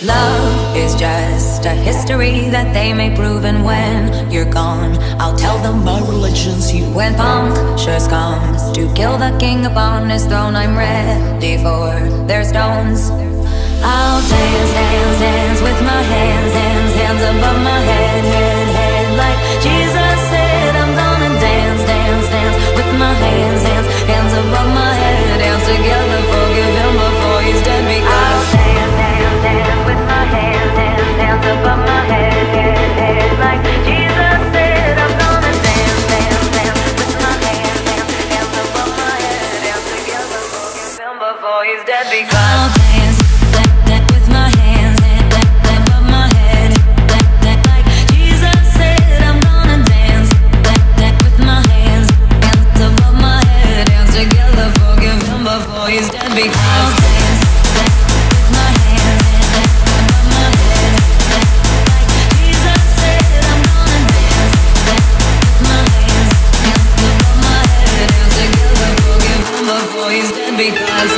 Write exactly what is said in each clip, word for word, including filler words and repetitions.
Love is just a history that they may prove, and when you're gone, I'll tell them my religion's you. When punctures comes to kill the king upon his throne, I'm ready for their stones. I'll dance, dance, dance with my hands, hands, hands above my head, head, head. Like Jesus said, I'm gonna dance, dance, dance with my hands, hands, hands above my head. Dance together, forgive him before he's dead, because I'll dance, dance, dance with my hands, hands, hands above my head, head, head. Like Jesus said, I'm gonna dance, dance, dance with my hands, hands, hands above my head. Dance together, forgive him before he's dead, because I'll dance with my hands above my head. Like Jesus said, I'm gonna dance with my hands hands above my head. Dance together, forgive him before he's dead, because I'll dance with my hands above my head. Like Jesus said, I'm gonna dance with my hands hands above my head. Dance together, forgive him before he's dead, because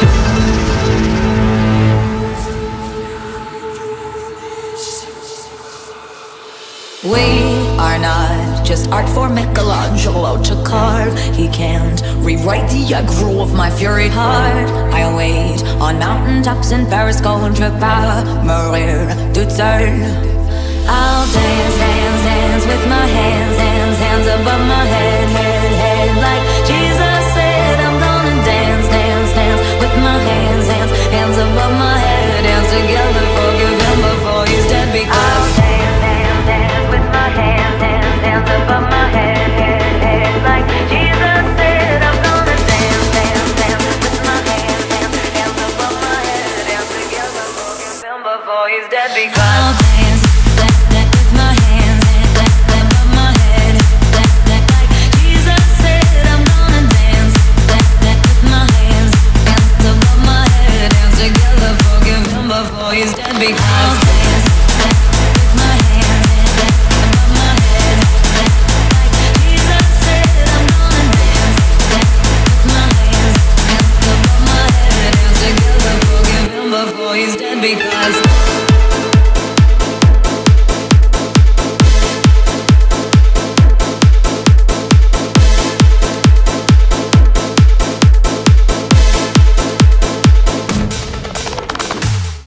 we are not just art for Michelangelo to carve. He can't rewrite the aggro of my fury heart. I wait on mountaintops in Paris, contre pas mourir toute seule. I'll dance, dance, dance with my hands, hands, hands above my head, head, head. Like Jesus said, I'm gonna dance, dance, dance with my hands, hands, hands above my head. Dance together, forgive him before he's dead, because I'll dance, dance, dance with my hands, hands, hands above my head, head, head. Like Jesus said, I'm gonna dance, dance, dance with my hands, hands, hands above my head. Dance together, forgive him before he's dead, because